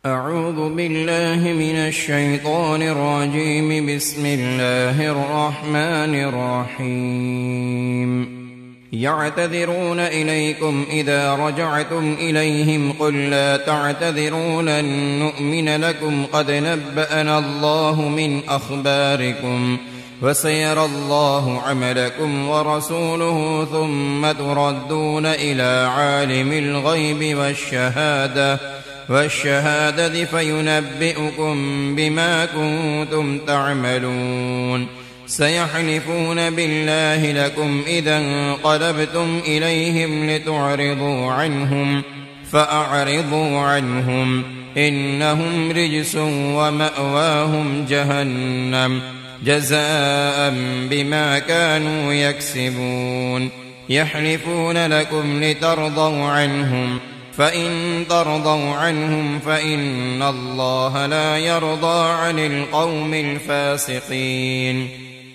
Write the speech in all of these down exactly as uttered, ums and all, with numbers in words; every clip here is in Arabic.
أعوذ بالله من الشيطان الرجيم. بسم الله الرحمن الرحيم. يعتذرون إليكم إذا رجعتم إليهم قل لا تعتذروا لن نؤمن لكم قد نبأنا الله من أخباركم وسيرى الله عملكم ورسوله ثم تردون إلى عالم الغيب والشهادة والشهادة فينبئكم بما كنتم تعملون. سيحلفون بالله لكم إذا انقلبتم إليهم لتعرضوا عنهم فأعرضوا عنهم إنهم رجس ومأواهم جهنم جزاء بما كانوا يكسبون. يحلفون لكم لترضوا عنهم فإن ترضوا عنهم فإن الله لا يرضى عن القوم الفاسقين.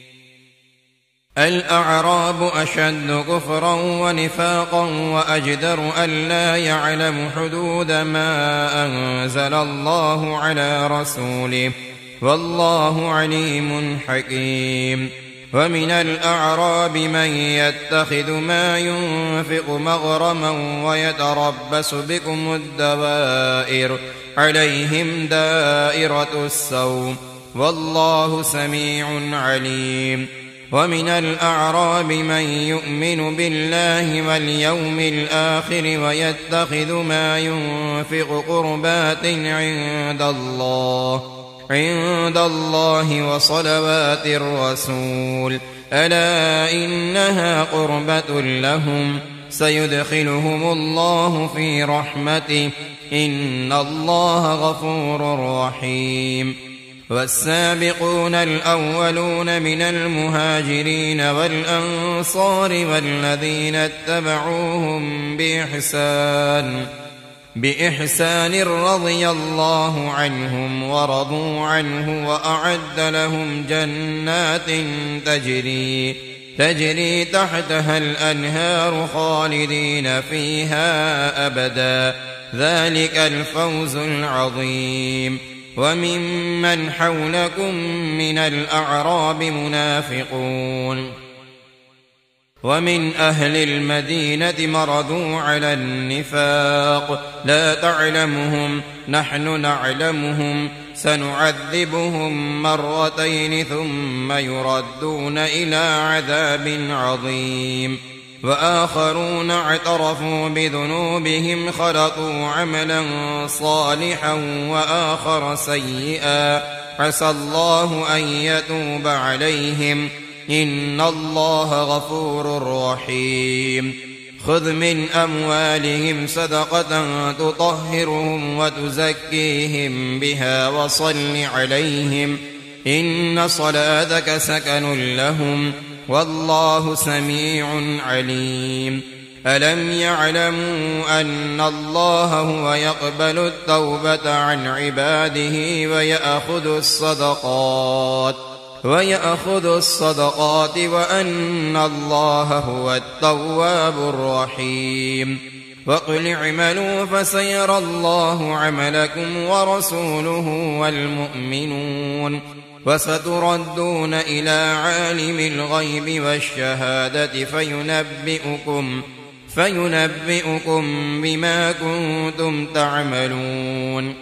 الأعراب أشد كفرا ونفاقا وأجدر ألا يعلم حدود ما أنزل الله على رسوله والله عليم حكيم. ومن الأعراب من يتخذ ما ينفق مغرما ويتربص بكم الدوائر عليهم دائرة السوء والله سميع عليم. ومن الأعراب من يؤمن بالله واليوم الآخر ويتخذ ما ينفق قربات عند الله عند الله وصلوات الرسول ألا إنها قربة لهم سيدخلهم الله في رحمته إن الله غفور رحيم. والسابقون الأولون من المهاجرين والأنصار والذين اتبعوهم بإحسان بإحسان رضي الله عنهم ورضوا عنه وأعد لهم جنات تجري تجري تحتها الأنهار خالدين فيها أبدا ذلك الفوز العظيم. وممن حولكم من الأعراب منافقون ومن أهل المدينة مردوا على النفاق لا تعلمهم نحن نعلمهم سنعذبهم مرتين ثم يردون إلى عذاب عظيم. وآخرون اعترفوا بذنوبهم خلطوا عملا صالحا وآخر سيئا عسى الله أن يتوب عليهم إن الله غفور رحيم. خذ من أموالهم صدقة تطهرهم وتزكيهم بها وصل عليهم إن صلاتك سكن لهم والله سميع عليم. ألم يعلموا أن الله هو يقبل التوبة عن عباده ويأخذ الصدقات ويأخذ الصدقات وأن الله هو التواب الرحيم. وقل اعملوا فسيرى الله عملكم ورسوله والمؤمنون وستردون إلى عالم الغيب والشهادة فينبئكم فينبئكم بما كنتم تعملون.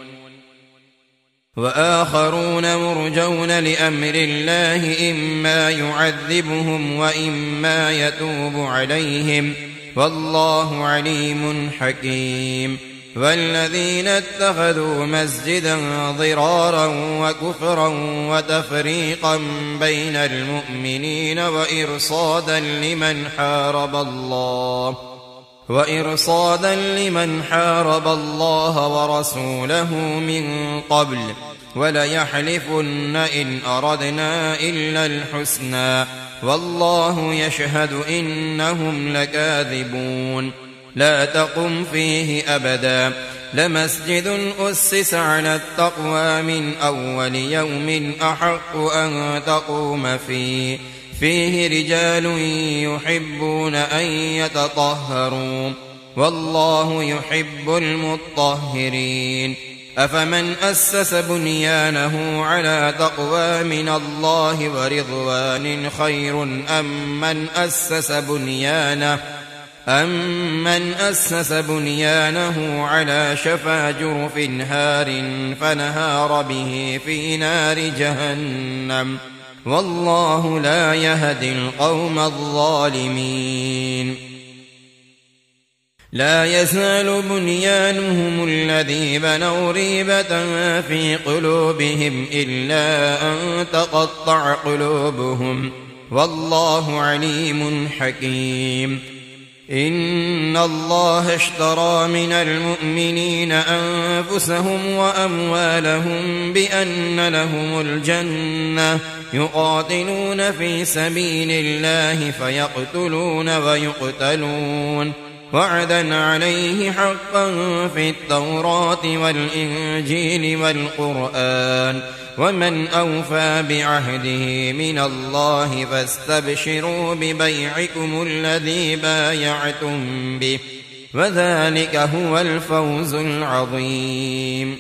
وآخرون مرجون لأمر الله إما يعذبهم وإما يتوب عليهم والله عليم حكيم. والذين اتخذوا مسجدا ضرارا وكفرا وتفريقا بين المؤمنين وإرصادا لمن حارب الله وإرصادا لمن حارب الله ورسوله من قبل وليحلفن إن أردنا إلا الحسنى والله يشهد إنهم لكاذبون. لا تقم فيه أبدا لمسجد أسس على التقوى من أول يوم أحق أن تقوم فيه فيه رجال يحبون أن يتطهروا والله يحب المطهرين. أفمن أسس بنيانه على تقوى من الله ورضوان خير أم من أسس بنيانه أمن أسس بنيانه على شفا جرف هار فنهار به في نار جهنم والله لا يهدي القوم الظالمين لا يزال بنيانهم الذي بنوا ريبة في قلوبهم إلا أن تقطع قلوبهم والله عليم حكيم إن الله اشترى من المؤمنين أنفسهم وأموالهم بأن لهم الجنة يقاتلون في سبيل الله فيقتلون ويقتلون وعدا عليه حقا في التوراة والإنجيل والقرآن ومن أوفى بعهده من الله فاستبشروا ببيعكم الذي بايعتم به وذلك هو الفوز العظيم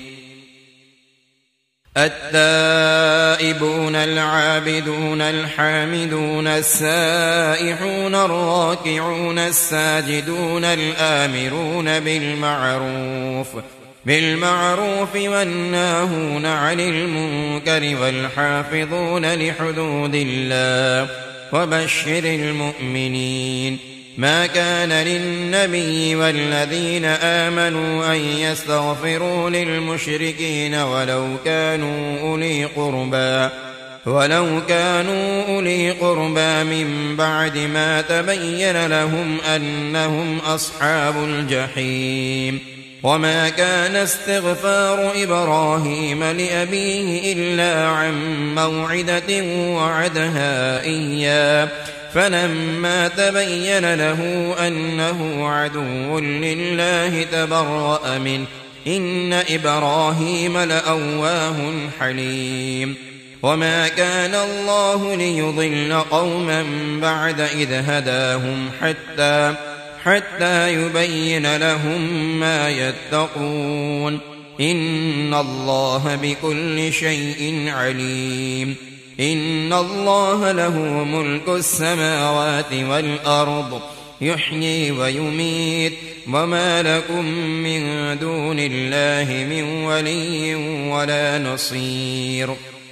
التائبون العابدون الحامدون السائحون الراكعون الساجدون الآمرون بالمعروف بالمعروف والناهون عن المنكر والحافظون لحدود الله وبشر المؤمنين ما كان للنبي والذين آمنوا أن يستغفروا للمشركين ولو كانوا أولي قربى ولو كانوا أولي قربى من بعد ما تبين لهم أنهم أصحاب الجحيم وما كان استغفار إبراهيم لأبيه إلا عن موعدة وعدها إياه فلما تبين له أنه عدو لله تبرأ منه إن إبراهيم لأواه حليم وما كان الله ليضل قوما بعد إذ هداهم حتى حتى يبين لهم ما يتقون إن الله بكل شيء عليم إن الله له ملك السماوات والأرض يحيي ويميت وما لكم من دون الله من ولي ولا نصير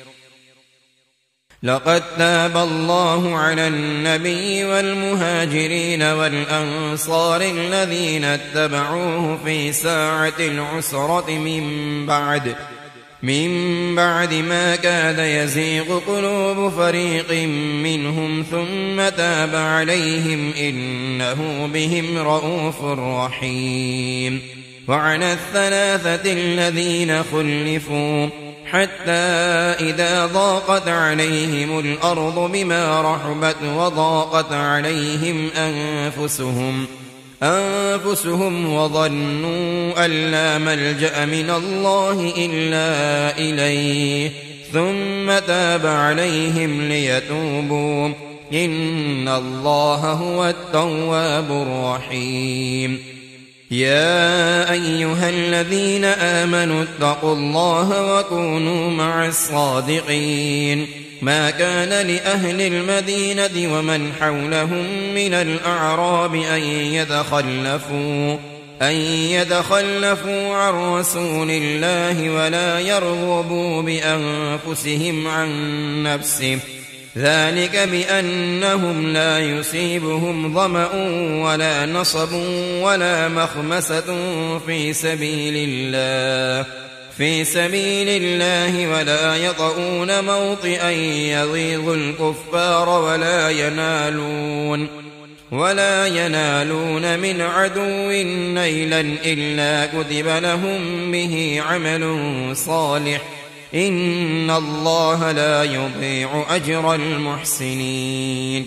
لقد تاب الله على النبي والمهاجرين والأنصار الذين اتبعوه في ساعة العسرة من بعد من بعد ما كاد يزيغ قلوب فريق منهم ثم تاب عليهم إنه بهم رءوف رحيم وعلى الثلاثة الذين خلفوا حتى إذا ضاقت عليهم الأرض بما رحبت وضاقت عليهم أنفسهم أنفسهم وظنوا أن لا ملجأ من الله إلا إليه ثم تاب عليهم ليتوبوا إن الله هو التواب الرحيم يا أيها الذين آمنوا اتقوا الله وكونوا مع الصادقين ما كان لأهل المدينة ومن حولهم من الأعراب أن يتخلفوا أن يتخلفوا عن رسول الله ولا يرغبوا بأنفسهم عن نفسه ذلك بأنهم لا يصيبهم ظمأ ولا نصب ولا مخمسة في سبيل الله في سبيل الله ولا يطؤون موطئا يغيظ الكفار ولا ينالون ولا ينالون من عدو نيلا إلا كتب لهم به عمل صالح إن الله لا يضيع أجر المحسنين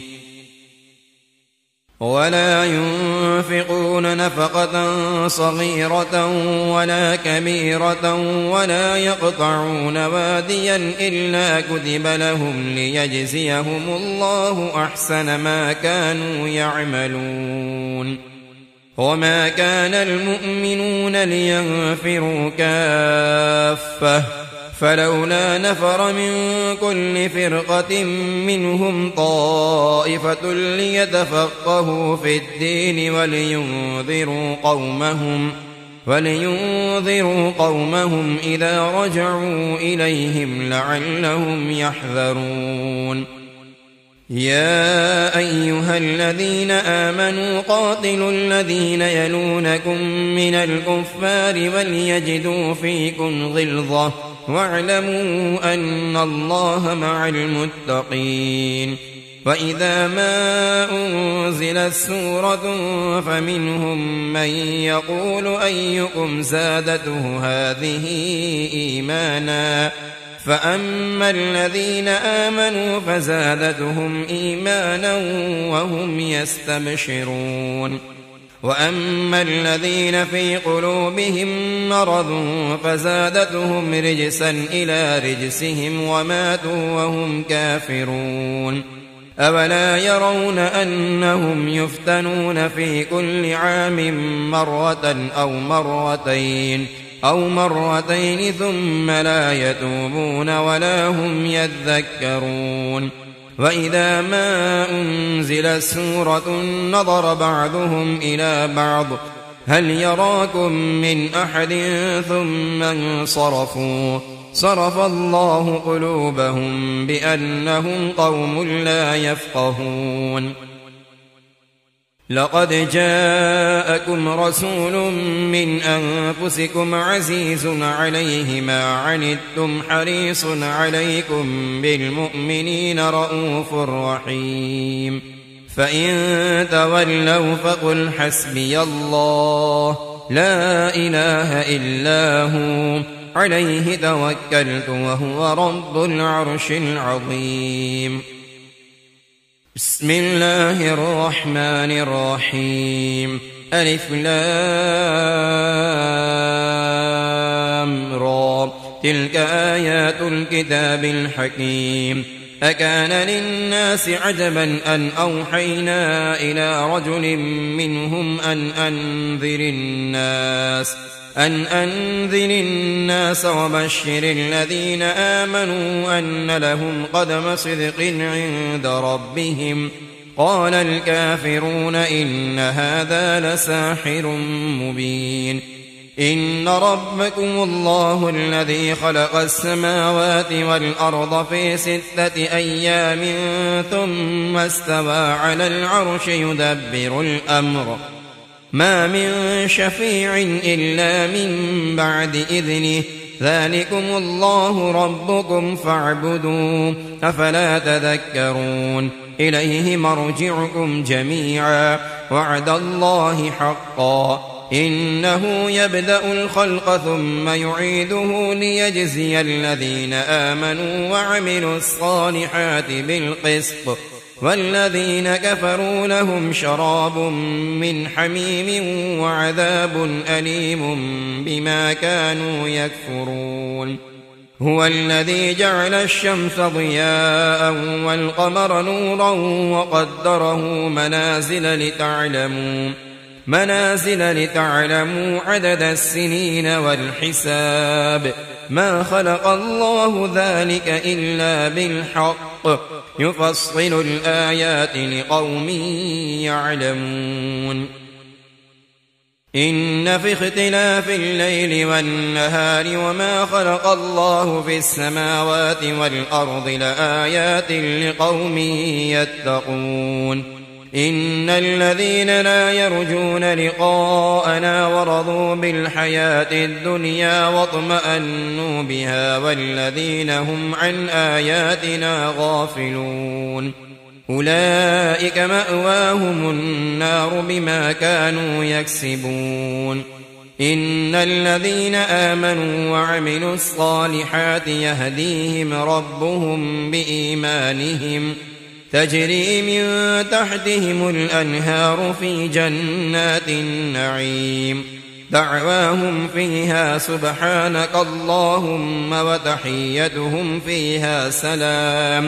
ولا ينفقون نفقة صغيرة ولا كبيرة ولا يقطعون واديا إلا كتب لهم ليجزيهم الله أحسن ما كانوا يعملون وما كان المؤمنون لينفروا كافة فلولا نفر من كل فرقة منهم طائفة ليتفقهوا في الدين ولينذروا قومهم ولينذروا قومهم إذا رجعوا إليهم لعلهم يحذرون يا أيها الذين آمنوا قاتلوا الذين يلونكم من الكفار وليجدوا فيكم غلظة واعلموا أن الله مع المتقين وإذا ما أنزلت سورة فمنهم من يقول أيكم زادته هذه إيمانا فأما الذين آمنوا فزادتهم إيمانا وهم يستبشرون وأما الذين في قلوبهم مرض فزادتهم رجسا إلى رجسهم وماتوا وهم كافرون أولا يرون أنهم يفتنون في كل عام مرة أو مرتين أو مرتين ثم لا يتوبون ولا هم يذكرون وإذا ما أنزلت سورة نظر بعضهم إلى بعض هل يراكم من أحد ثم انصرفوا صرف الله قلوبهم بأنهم قوم لا يفقهون لقد جاءكم رسول من أنفسكم عزيز عليه ما عنتم حريص عليكم بالمؤمنين رؤوف رحيم فإن تولوا فقل حسبي الله لا إله إلا هو عليه توكلت وهو رب العرش العظيم بسم الله الرحمن الرحيم ألف لام را تلك آيات الكتاب الحكيم أكان للناس عجبا أن أوحينا إلى رجل منهم أن أنذر الناس أن أنذر الناس وبشر الذين آمنوا أن لهم قدم صدق عند ربهم قال الكافرون إن هذا لساحر مبين إن ربكم الله الذي خلق السماوات والأرض في ستة أيام ثم استوى على العرش يدبر الأمر ما من شفيع إلا من بعد إذنه ذلكم الله ربكم فاعبدوه أفلا تذكرون إليه مرجعكم جميعا وعد الله حقا إنه يبدأ الخلق ثم يعيده ليجزي الذين آمنوا وعملوا الصالحات بالقسط والذين كفروا لهم شراب من حميم وعذاب أليم بما كانوا يكفرون هو الذي جعل الشمس ضياء والقمر نورا وقدره منازل لتعلموا منازل لتعلموا عدد السنين والحساب ما خلق الله ذلك إلا بالحق يفصل الآيات لقوم يعلمون إن في اختلاف الليل والنهار وما خلق الله في السماوات والأرض لآيات لقوم يتقون إن الذين لا يرجون لقاءنا ورضوا بالحياة الدنيا واطمأنوا بها والذين هم عن آياتنا غافلون أولئك مأواهم النار بما كانوا يكسبون إن الذين آمنوا وعملوا الصالحات يهديهم ربهم بإيمانهم تجري من تحتهم الأنهار في جنات النعيم دعواهم فيها سبحانك اللهم وتحيتهم فيها سلام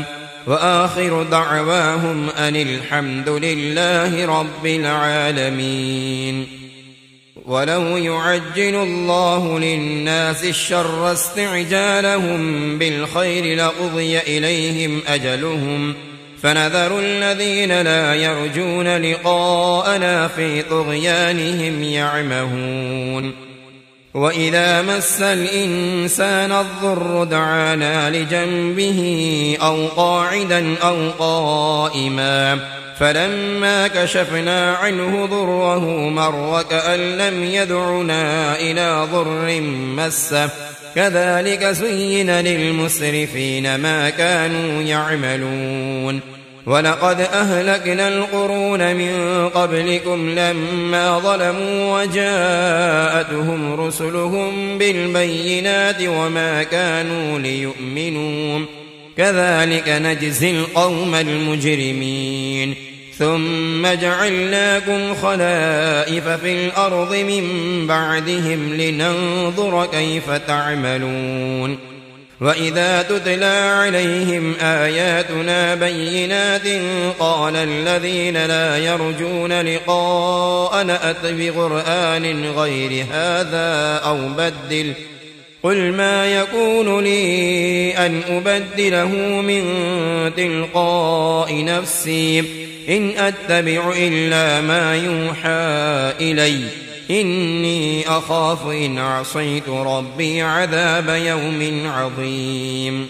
وآخر دعواهم أن الحمد لله رب العالمين. ولو يعجل الله للناس الشر استعجالهم بالخير لقضي إليهم أجلهم فنذر الذين لا يرجون لقاءنا في طغيانهم يعمهون. وإذا مس الإنسان الضر دعانا لجنبه أو قاعدا أو قائما فلما كشفنا عنه ضره مر كأن لم يدعنا إلى ضر مسه كذلك زين للمسرفين ما كانوا يعملون. ولقد أهلكنا القرون من قبلكم لما ظلموا وجاءتهم رسلهم بالبينات وما كانوا ليؤمنوا كذلك نجزي القوم المجرمين. ثم جعلناكم خلائف في الأرض من بعدهم لننظر كيف تعملون. وإذا تتلى عليهم آياتنا بينات قال الذين لا يرجون لقاءنا ائت بقرآن غير هذا أو بدل قل ما يكون لي أن أبدله من تلقاء نفسي إن أتبع إلا ما يوحى إلي إني أخاف إن عصيت ربي عذاب يوم عظيم.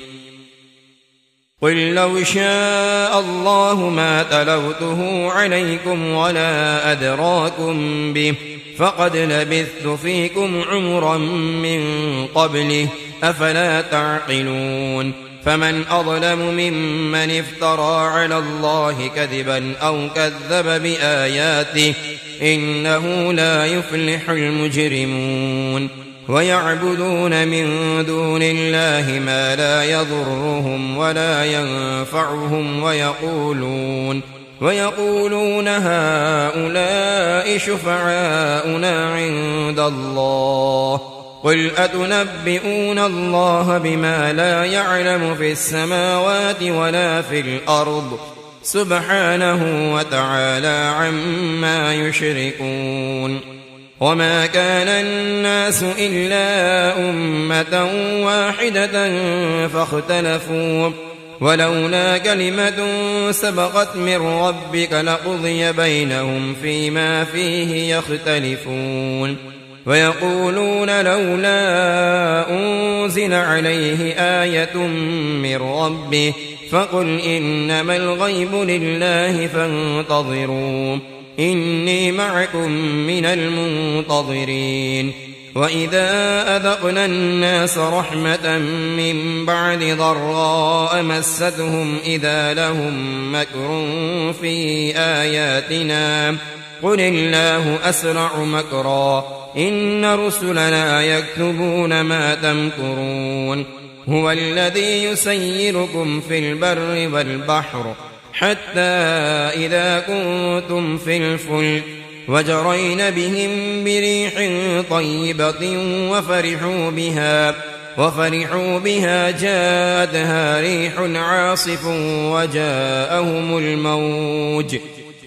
قل لو شاء الله ما تلوته عليكم ولا أدراكم به فقد لبثت فيكم عمرا من قبله أفلا تعقلون. فمن أظلم ممن افترى على الله كذبا أو كذب بآياته إنه لا يفلح المجرمون. ويعبدون من دون الله ما لا يضرهم ولا ينفعهم ويقولون ويقولون هؤلاء شفعاؤنا عند الله قل أتنبئون الله بما لا يعلم في السماوات ولا في الأرض سبحانه وتعالى عما يشركون. وما كان الناس إلا أمة واحدة فاختلفوا ولولا كلمة سبقت من ربك لقضي بينهم فيما فيه يختلفون. ويقولون لولا أنزل عليه آية من ربه فقل إنما الغيب لله فانتظروا إني معكم من المنتظرين. وإذا أذقنا الناس رحمة من بعد ضراء مستهم إذا لهم مكر في آياتنا قل الله أسرع مكرا إن رسلنا يكتبون ما تمكرون. هو الذي يسيركم في البر والبحر حتى إذا كنتم في الفلك وجرين بهم بريح طيبة وفرحوا بها وفرحوا بها جاءتها ريح عاصف وجاءهم الموج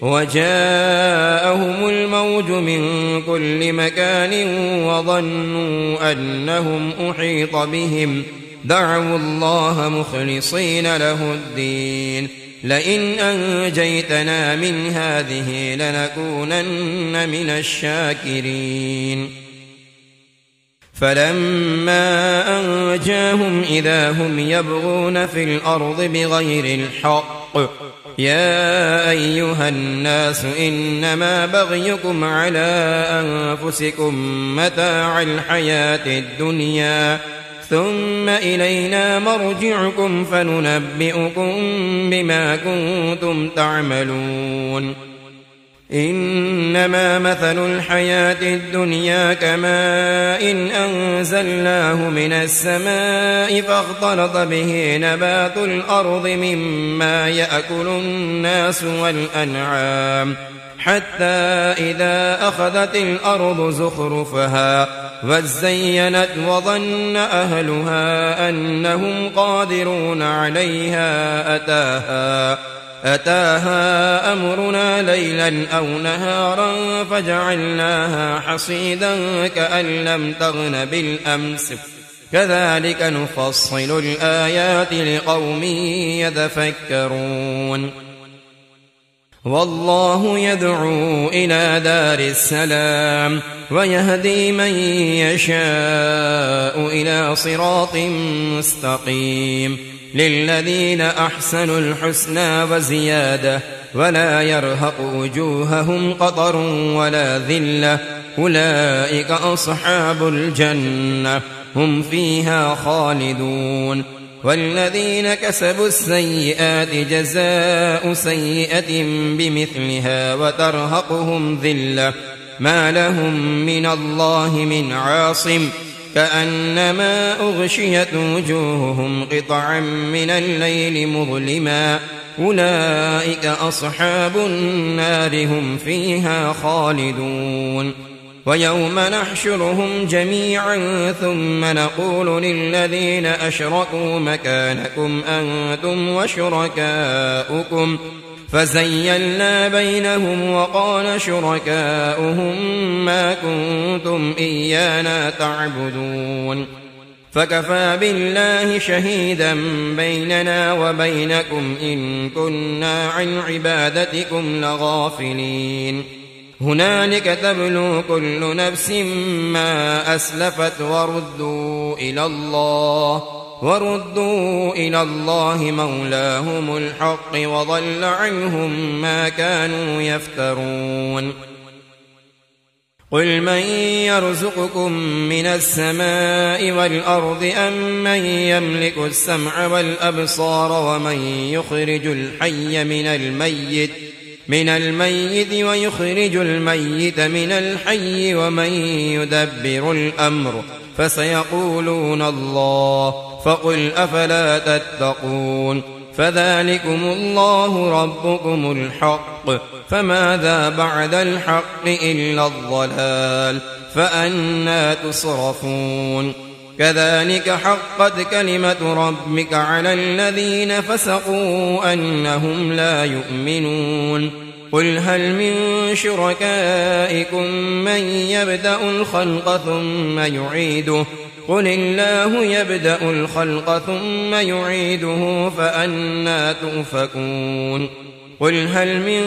وجاءهم الموج من كل مكان وظنوا أنهم أحيط بهم دعوا الله مخلصين له الدين لئن أنجيتنا من هذه لنكونن من الشاكرين. فلما أنجاهم إذا هم يبغون في الأرض بغير الحق يا أيها الناس إنما بغيكم على أنفسكم متاع الحياة الدنيا ثم إلينا مرجعكم فننبئكم بما كنتم تعملون. إنما مثل الحياة الدنيا كماء إن أنزلناه من السماء فاختلط به نبات الأرض مما يأكل الناس والأنعام حتى إذا أخذت الأرض زخرفها وَازَّيَّنَتْ وَظَنَّ أَهْلُهَا أَنَّهُمْ قَادِرُونَ عَلَيْهَا أَتَاهَا أَتَاهَا أَمْرُنَا لَيْلًا أَوْ نَهَارًا فَجَعَلْنَاهَا حَصِيدًا كَأَن لَّمْ تَغْنَ بِالْأَمْسِ كَذَلِكَ نُفَصِّلُ الْآيَاتِ لِقَوْمٍ يَتَفَكَّرُونَ وَاللَّهُ يَدْعُو إِلَى دَارِ السَّلَامِ وَيَهْدِي مَن يَشَاءُ إِلَى صِرَاطٍ مُّسْتَقِيمٍ لِلَّذِينَ أَحْسَنُوا الْحُسْنَى وَزِيَادَةٌ وَلَا يَرْهَقُ وُجُوهَهُمْ قَتَرٌ وَلَا ذِلَّةٌ أُولَئِكَ أَصْحَابُ الْجَنَّةِ هُمْ فِيهَا خَالِدُونَ وَالَّذِينَ كَسَبُوا السَّيِّئَاتِ جَزَاءُ سَيِّئَةٍ بِمِثْلِهَا وَتَرْهَقُهُمْ ذِلَّةٌ مَا لَهُم مِّنَ اللَّهِ مِنْ عَاصِمٍ كَأَنَّمَا أُغْشِيَتْ وُجُوهُهُمْ قِطَعًا مِّنَ اللَّيْلِ مُظْلِمًا أُولَئِكَ أَصْحَابُ النَّارِ هُمْ فِيهَا خَالِدُونَ وَيَوْمَ نَحْشُرُهُمْ جَمِيعًا ثُمَّ نَقُولُ لِلَّذِينَ أَشْرَكُوا مَكَانَكُمْ أَنتُمْ وَشُرَكَاؤُكُمْ فَزَيَّلْنَا بَيْنَهُمْ وَقَالَ شُرَكَاؤُهُم مَّا كُنتُمْ إِيَّانَا تَعْبُدُونَ فَكَفَىٰ بِاللَّهِ شَهِيدًا بَيْنَنَا وَبَيْنَكُمْ إِن كُنَّا عَنْ عِبَادَتِكُمْ لَغَافِلِينَ هُنَالِكَ تَبْلُو كُلُّ نَفْسٍ مَّا أَسْلَفَتْ وَرُدُّوا إِلَى اللَّهِ وَرُدُّوا إِلَى اللَّهِ مَوْلَاهُمُ الْحَقِّ وَضَلَّ عَنْهُم مَّا كَانُوا يَفْتَرُونَ قُلْ مَن يَرْزُقُكُم مِّنَ السَّمَاءِ وَالْأَرْضِ أَمَّن يَمْلِكُ السَّمْعَ وَالْأَبْصَارَ وَمَن يُخْرِجُ الْحَيَّ مِنَ الْمَيِّتِ من الميت ويخرج الميت من الحي ومن يدبر الأمر فسيقولون الله فقل أفلا تتقون فذلكم الله ربكم الحق فماذا بعد الحق إلا الضلال فأنى تصرفون كذلك حقت كلمة ربك على الذين فسقوا أنهم لا يؤمنون قل هل من شركائكم من يبدأ الخلق ثم يعيده قل الله يبدأ الخلق ثم يعيده فأنى تؤفكون قل هل من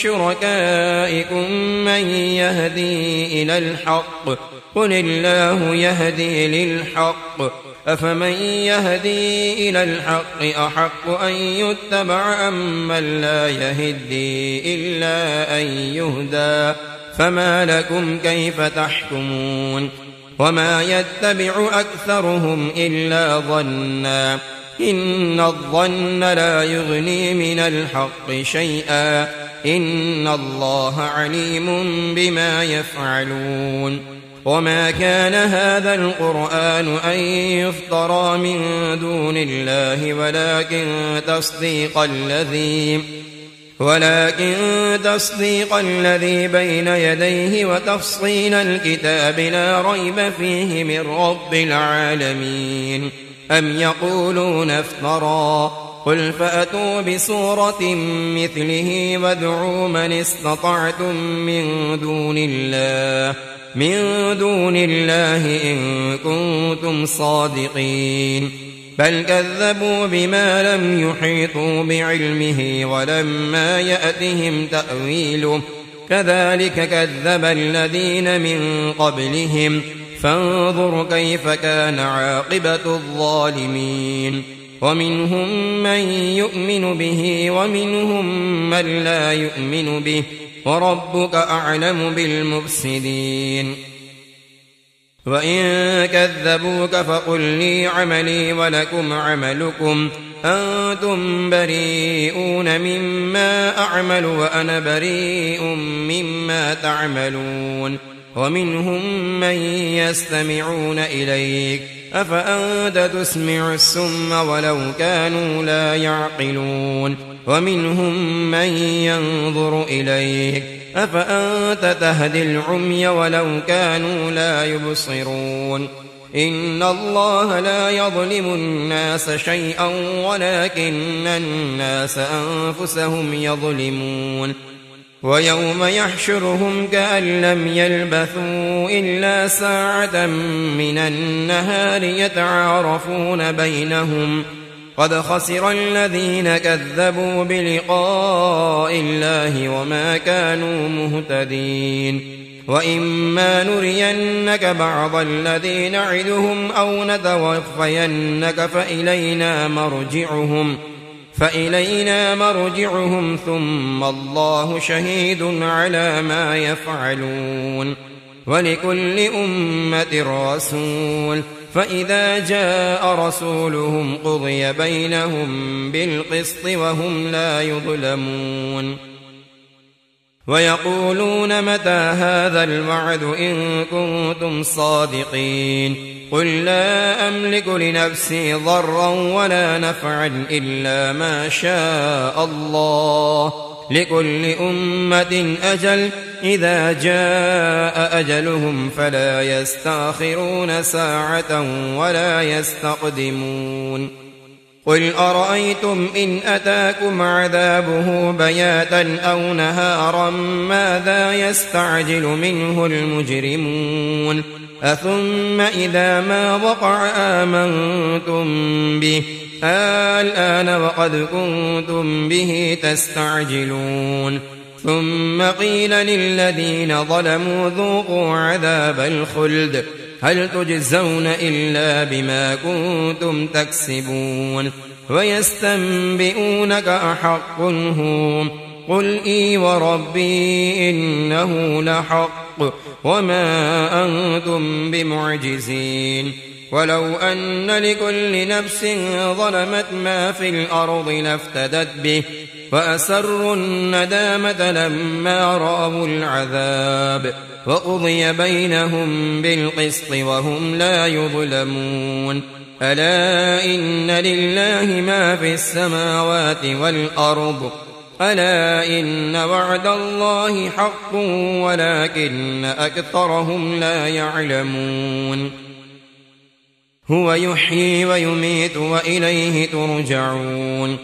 شركائكم من يهدي إلى الحق قل الله يهدي للحق أفمن يهدي إلى الحق أحق أن يتبع أم من لا يهدي إلا أن يهدى فما لكم كيف تحكمون وما يتبع أكثرهم إلا ظنا إن الظن لا يغني من الحق شيئا إن الله عليم بما يفعلون وما كان هذا القرآن أن يفترى من دون الله ولكن تصديق الذي ولكن تصديق الذي بين يديه وتفصيل الكتاب لا ريب فيه من رب العالمين أم يقولون افترى قل فأتوا بسورة مثله وادعوا من استطعتم من دون الله من دون الله إن كنتم صادقين بل كذبوا بما لم يحيطوا بعلمه ولما يأتهم تأويله كذلك كذب الذين من قبلهم فانظر كيف كان عاقبة الظالمين ومنهم من يؤمن به ومنهم من لا يؤمن به وربك أعلم بالمفسدين وإن كذبوك فقل لي عملي ولكم عملكم أنتم بريئون مما أعمل وأنا بريء مما تعملون ومنهم من يستمعون إليك أفأنت تسمع السم ولو كانوا لا يعقلون ومنهم من ينظر إليك أفأنت تهدي العمي ولو كانوا لا يبصرون إن الله لا يظلم الناس شيئا ولكن الناس أنفسهم يظلمون ويوم يحشرهم كأن لم يلبثوا إلا ساعة من النهار يتعارفون بينهم قد خسر الذين كذبوا بلقاء الله وما كانوا مهتدين وإما نرينك بعض الذي نعدهم أو نتوفينك فإلينا مرجعهم فإلينا مرجعهم ثم الله شهيد على ما يفعلون ولكل أمة رسول فإذا جاء رسولهم قضي بينهم بالقسط وهم لا يظلمون ويقولون متى هذا الوعد إن كنتم صادقين قل لا أملك لنفسي ضرا ولا نفعا إلا ما شاء الله لكل أمة أجل إذا جاء أجلهم فلا يستأخرون ساعة ولا يستقدمون قل أرأيتم إن أتاكم عذابه بياتا أو نهارا ماذا يستعجل منه المجرمون أثم إذا ما وقع آمنتم به الآن وقد كنتم به تستعجلون ثم قيل للذين ظلموا ذوقوا عذاب الخلد هل تجزون إلا بما كنتم تكسبون ويستنبئونك أحق هو قل إي وربي إنه لحق وما أنتم بمعجزين ولو أن لكل نفس ظلمت ما في الأرض لافتدت به وأسروا الندامة لما رأوا العذاب وقضي بينهم بالقسط وهم لا يظلمون ألا إن لله ما في السماوات والأرض ألا إن وعد الله حق ولكن أكثرهم لا يعلمون هو يحيي ويميت وإليه ترجعون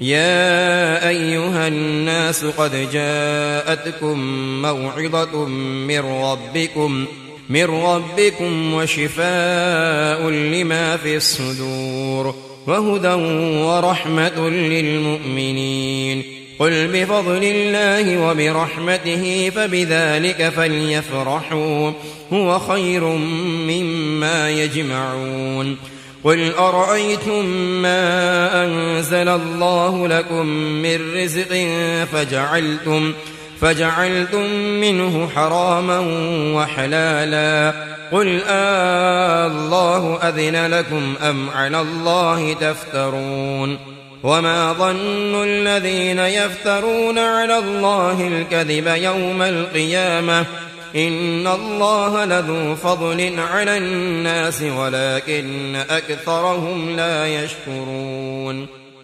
يا أيها الناس قد جاءتكم موعظة من ربكم من ربكم وشفاء لما في الصدور وهدى ورحمة للمؤمنين قل بفضل الله وبرحمته فبذلك فليفرحوا هو خير مما يجمعون قل أرأيتم ما أنزل الله لكم من رزق فجعلتم فجعلتم منه حراما وحلالا قل آه الله أذن لكم أم على الله تفترون وما ظن الذين يفترون على الله الكذب يوم القيامة إن الله لذو فضل على الناس ولكن أكثرهم لا يشكرون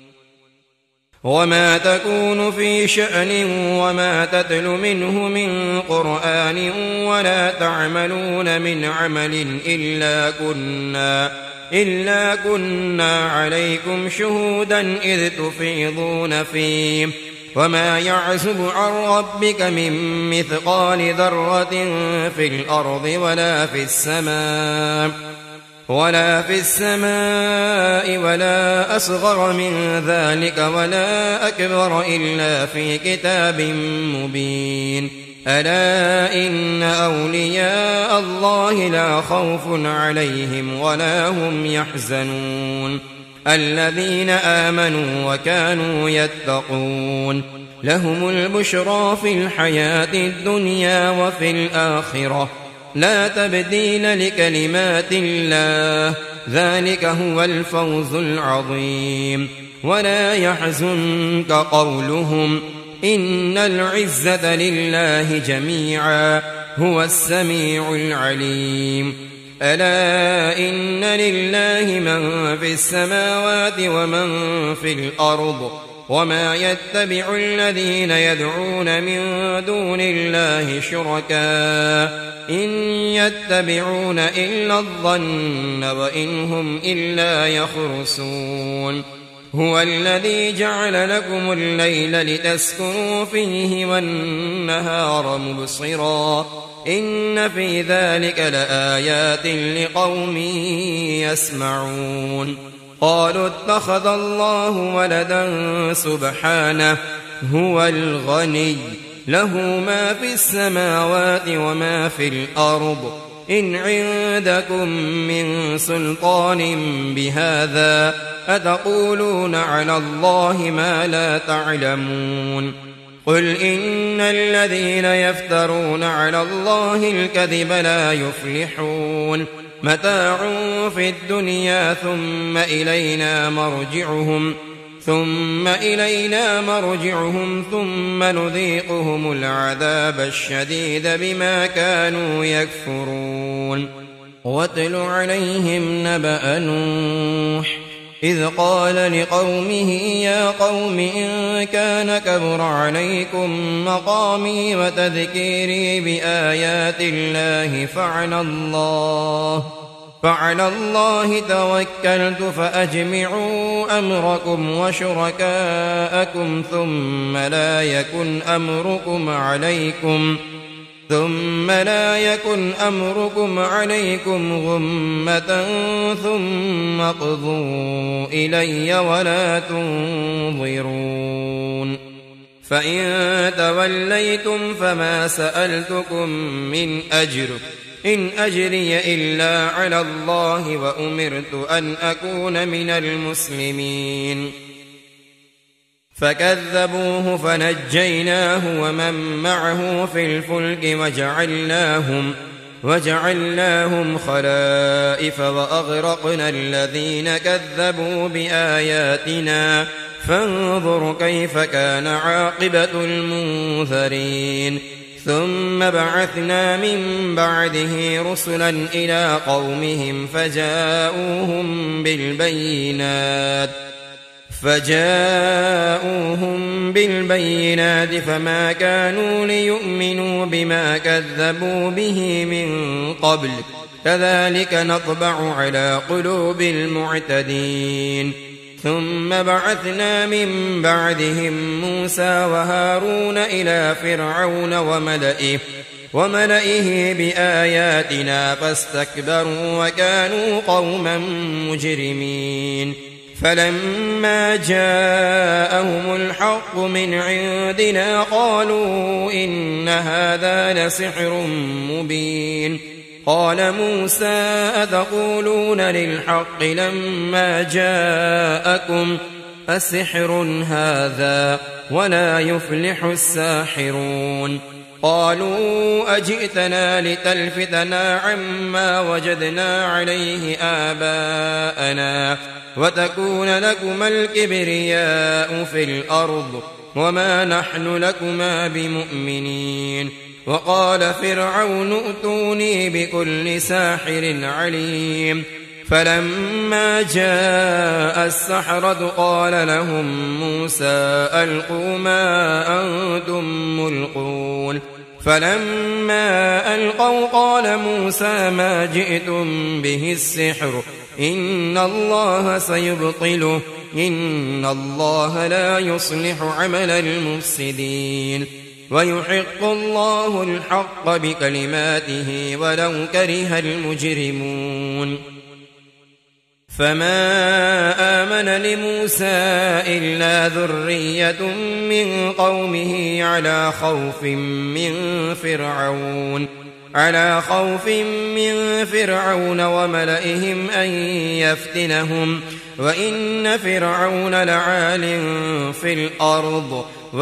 وما تكون في شأن وما تتل منه من قرآن ولا تعملون من عمل إلا كنا إلا كنا عليكم شهودا إذ تفيضون فيه وما يعزب عن ربك من مثقال ذرة في الأرض ولا في السماء ولا في السماء ولا أصغر من ذلك ولا أكبر إلا في كتاب مبين ألا إن أولياء الله لا خوف عليهم ولا هم يحزنون الذين آمنوا وكانوا يتقون لهم البشرى في الحياة الدنيا وفي الآخرة لا تبديل لكلمات الله ذلك هو الفوز العظيم ولا يحزنك قولهم إن العزة لله جميعا هو السميع العليم ألا إن لله من في السماوات ومن في الأرض وما يتبع الذين يدعون من دون الله شركاء إن يتبعون إلا الظن وإن هم إلا يخرصون هو الذي جعل لكم الليل لتسكنوا فيه والنهار مبصرا إن في ذلك لآيات لقوم يسمعون قالوا اتخذ الله ولدا سبحانه هو الغني له ما في السماوات وما في الأرض إن عندكم من سلطان بهذا أتقولون على الله ما لا تعلمون قل إن الذين يفترون على الله الكذب لا يفلحون متاع في الدنيا ثم إلينا مرجعهم ثم إلينا مرجعهم ثم نذيقهم العذاب الشديد بما كانوا يكفرون واتل عليهم نبأ نوح إذ قال لقومه يا قوم إن كان كبر عليكم مقامي وتذكيري بآيات الله فعلى الله فعلى الله توكلت فأجمعوا أمركم وشركاءكم ثم لا يكن أمركم عليكم ثم لا يكن أمركم عليكم غمة ثم اقضوا إلي ولا تنظرون فإن توليتم فما سألتكم من أجر إن أجري إلا على الله وأمرت أن أكون من المسلمين فكذبوه فنجيناه ومن معه في الفلك وجعلناهم, وجعلناهم خلائف وأغرقنا الذين كذبوا بآياتنا فانظر كيف كان عاقبة المنذرين ثم بعثنا من بعده رسلا إلى قومهم فجاءوهم بالبينات فجاءوهم بالبينات فما كانوا ليؤمنوا بما كذبوا به من قبل كذلك نطبع على قلوب المعتدين ثم بعثنا من بعدهم موسى وهارون إلى فرعون وملئه وملئه بآياتنا فاستكبروا وكانوا قوما مجرمين فلما جاءهم الحق من عندنا قالوا إن هذا لسحر مبين قال موسى أتقولون للحق لما جاءكم أسحر هذا ولا يفلح الساحرون قالوا أجئتنا لتلفتنا عما وجدنا عليه آباءنا وتكون لكما الكبرياء في الأرض وما نحن لكما بمؤمنين وقال فرعون ائتوني بكل ساحر عليم فلما جاء السحرة قال لهم موسى ألقوا ما أنتم ملقون فلما ألقوا قال موسى ما جئتم به السحر إن الله سيبطله إن الله لا يصلح عمل المفسدين ويحق الله الحق بكلماته ولو كره المجرمون فما آمن لموسى إلا ذرية من قومه على خوف من فرعون على خوف من فرعون وملئهم أن يفتنهم وإن فرعون لعال في الأرض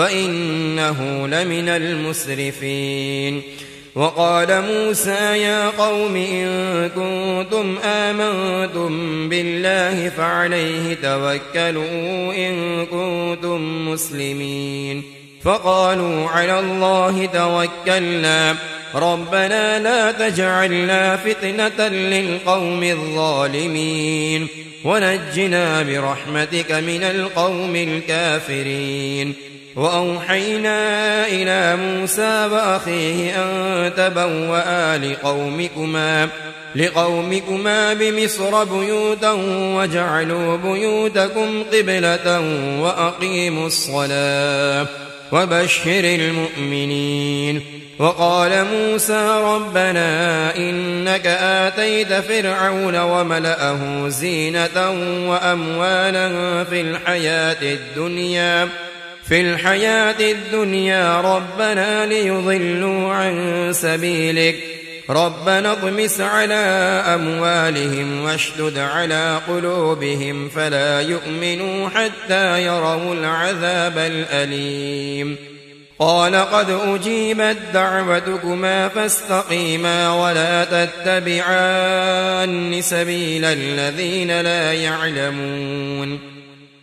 وإنه لمن المسرفين وقال موسى يا قوم إن كنتم آمنتم بالله فعليه توكلوا إن كنتم مسلمين فقالوا على الله توكلنا ربنا لا تجعلنا فتنة للقوم الظالمين ونجنا برحمتك من القوم الكافرين وأوحينا إلى موسى وأخيه أن تبوأ لقومكما لقومكما بمصر بيوتا وجعلوا بيوتكم قبلة وأقيموا الصلاة وبشر المؤمنين وقال موسى ربنا إنك آتيت فرعون وملأه زينة وأموالا في الحياة الدنيا في الحياة الدنيا ربنا ليضلوا عن سبيلك ربنا اطمس على أموالهم واشدد على قلوبهم فلا يؤمنوا حتى يروا العذاب الأليم قال قد أجيبت دعوتكما فاستقيما ولا تتبعان سبيل الذين لا يعلمون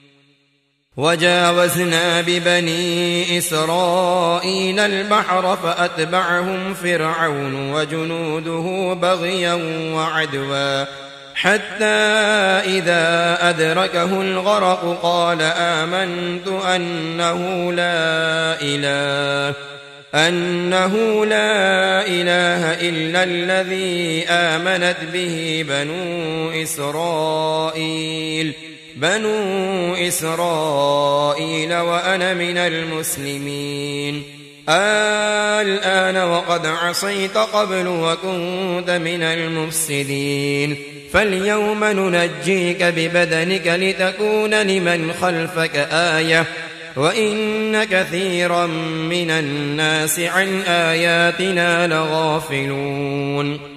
وجاوزنا ببني إسرائيل البحر فأتبعهم فرعون وجنوده بغيا وعدوا حتى إذا أدركه الغرق قال آمنت أنه لا إله أنه لا إله إلا الذي آمنت به بنو إسرائيل بنو إسرائيل وأنا من المسلمين الآن وقد عصيت قبل وكنت من المفسدين فاليوم ننجيك ببدنك لتكون لمن خلفك آية وإن كثيرا من الناس عن آياتنا لغافلون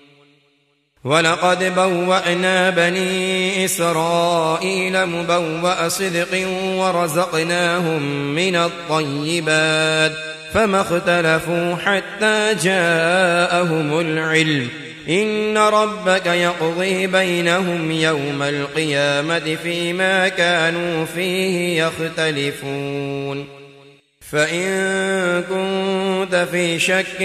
ولقد بوأنا بني إسرائيل مبوأ صدق ورزقناهم من الطيبات فما اختلفوا حتى جاءهم العلم إن ربك يقضي بينهم يوم القيامة فيما كانوا فيه يختلفون فإن كنت في شك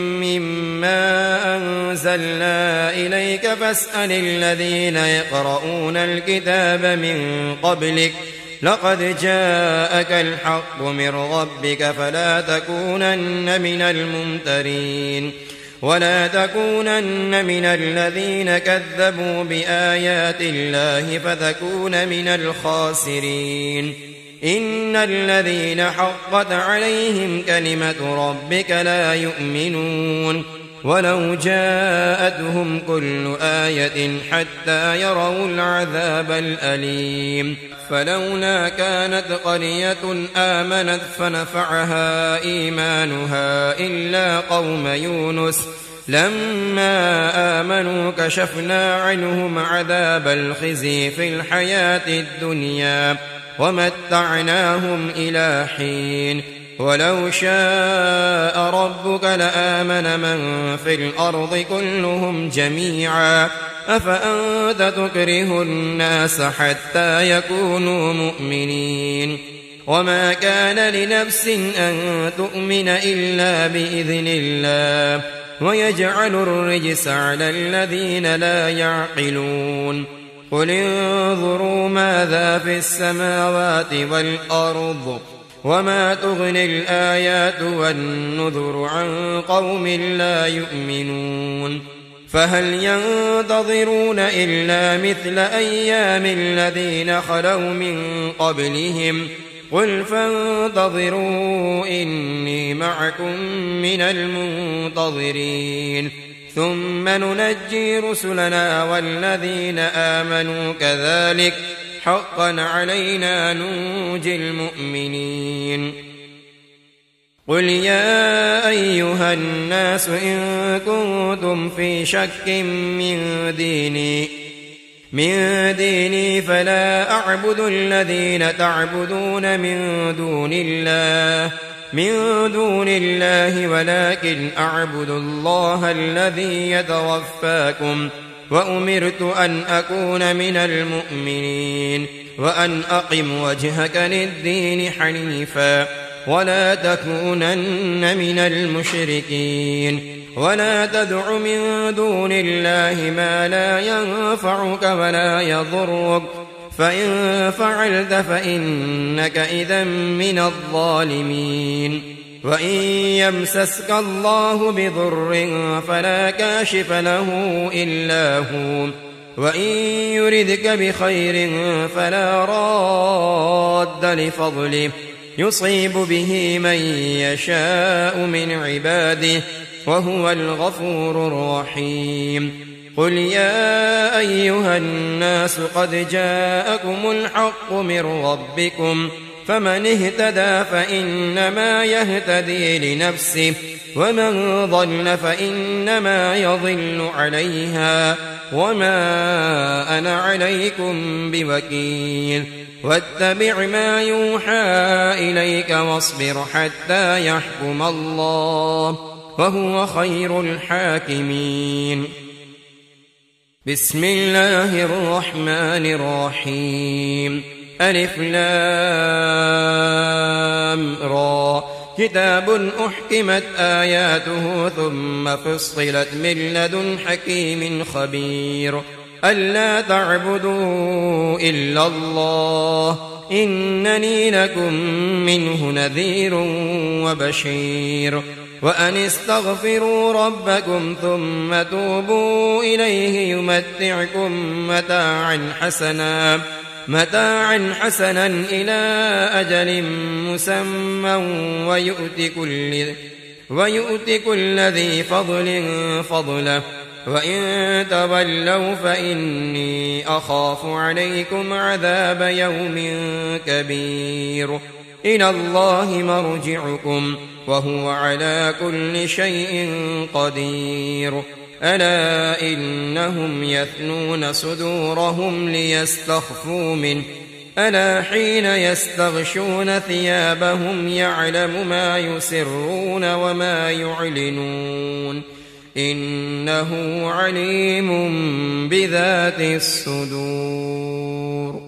مما أنزلنا إليك فاسأل الذين يقرؤون الكتاب من قبلك لقد جاءك الحق من ربك فلا تكونن من الممترين ولا تكونن من الذين كذبوا بآيات الله فتكون من الخاسرين إن الذين حقت عليهم كلمة ربك لا يؤمنون ولو جاءتهم كل آية حتى يروا العذاب الأليم فلولا كانت قرية آمنت فنفعها إيمانها إلا قوم يونس لما آمنوا كشفنا عنهم عذاب الخزي في الحياة الدنيا ومتعناهم إلى حين ولو شاء ربك لآمن من في الأرض كلهم جميعا أفأنت تكره الناس حتى يكونوا مؤمنين وما كان لنفس أن تؤمن إلا بإذن الله ويجعل الرجس على الذين لا يعقلون قل انظروا ماذا في السماوات والأرض وما تغني الآيات والنذر عن قوم لا يؤمنون فهل ينتظرون إلا مثل أيام الذين خلوا من قبلهم قل فانتظروا إني معكم من المنتظرين ثم ننجي رسلنا والذين آمنوا كذلك حقا علينا ننجي المؤمنين قل يا أيها الناس إن كنتم في شك من ديني من ديني فلا أعبد الذين تعبدون من دون الله من دون الله ولكن أعبد الله الذي يتوفاكم وأمرت أن أكون من المؤمنين وأن أقم وجهك للدين حنيفا ولا تكونن من المشركين ولا تدع من دون الله ما لا ينفعك ولا يضرك فإن فعلت فإنك إذا من الظالمين وإن يمسسك الله بضر فلا كاشف له إلا هو وإن يردك بخير فلا راد لفضله يصيب به من يشاء من عباده وهو الغفور الرحيم قل يا أيها الناس قد جاءكم الحق من ربكم فمن اهتدى فإنما يهتدي لنفسه ومن ضل فإنما يضل عليها وما أنا عليكم بوكيل واتبع ما يوحى إليك واصبر حتى يحكم الله وهو خير الحاكمين بسم الله الرحمن الرحيم ألف لام را كتاب أحكمت آياته ثم فصلت من لدن حكيم خبير ألا تعبدوا إلا الله إنني لكم منه نذير وبشير وأن استغفروا ربكم ثم توبوا إليه يمتعكم متاعا حسنا متاعا حسنا إلى أجل مسمى ويؤت كل ويؤت كل ذي فضل فضله وإن تولوا فإني أخاف عليكم عذاب يوم كبير إلى الله مرجعكم وهو على كل شيء قدير ألا إنهم يثنون صدورهم ليستخفوا منه ألا حين يستغشون ثيابهم يعلم ما يسرون وما يعلنون إنه عليم بذات الصدور